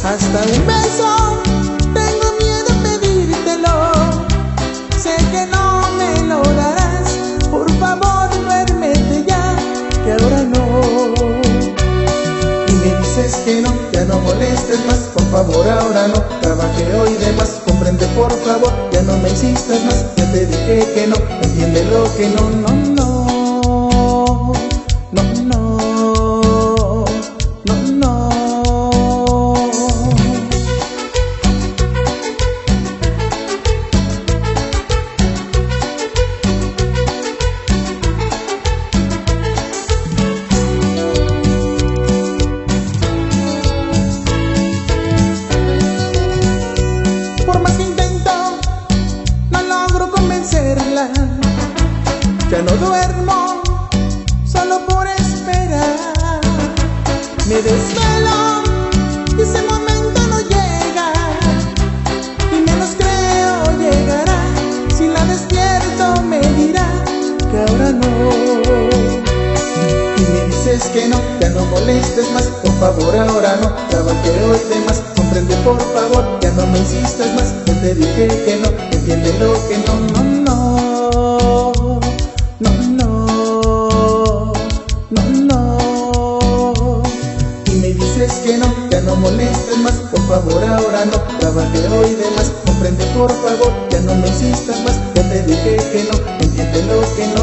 hasta un beso tengo miedo a pedírtelo. Sé que no me lo darás, por favor duérmete ya, que ahora no. Y me dices que no, ya no molestes más, por favor ahora no. Trabajé hoy de más, comprende por favor, ya no me insistas más. Ya te dije que no, entiende lo que no, no, no. No, no, no, no. Por más que intento, no logro convencerla. Ya no duermo solo por esperar. Me desvelo y ese momento no llega, y menos creo llegará. Si la despierto me dirá que ahora no. Y me dices que no, ya no molestes más, por favor ahora no. Trabajé hoy de más, comprende por favor, ya no me insistas más. Ya te dije que no, entiende lo que no, no, no. No, no, no, no. Y me dices que no, ya no molestes más, por favor ahora no. Trabajé hoy de más, comprende por favor, ya no me insistas más. Ya te dije que no, entiende lo que no.